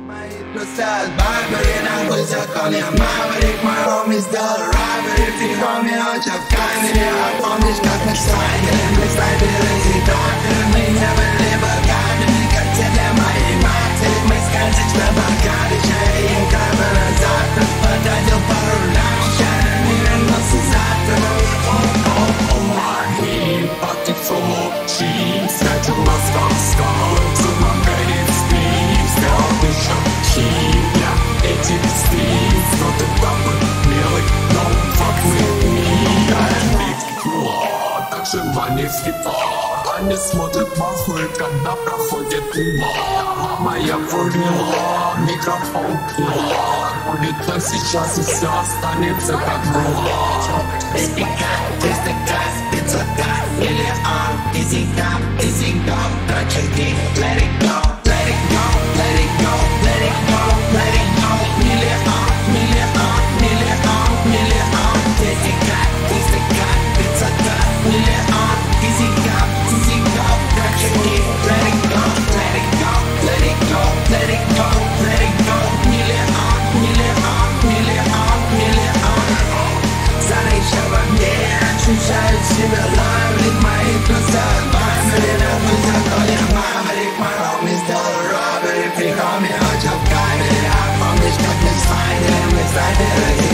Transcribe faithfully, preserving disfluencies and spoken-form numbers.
Помнишь, как мы слайдили, мы слайдили и докторами не были богатыми, как те для моей матери. Мы сказочно богаты, чай и капы на завтра. Потратил пару лям, сейчас не вернулся завтра. Мои артефакты, скатила сказка, замогает спит, сделал дыши, я эти стрип, но ты папа милый, но fuck with me, я биг так желание скипа, они смотрят махлы, когда проходит ума. Моя формула, микрофон пила, будет так сейчас и все останется как было. Million, easy come, easy go, touch your dick, let it go, let it go, let it go, let it go, let it go. Million, million, million, million, easy cut, easy cut, it's a cut. Million, easy come, easy go, touch your dick, let it go, let it go, let it go, let it go, let it go. Million, million, million, million. Старый шабанер, ощущаю себя ловить мои глаза. Мамерина, мы законе, мамерик, мой homie сделал робbery. При хоме, очень в камере, а помнишь, как мы слайдили, мы слайдили.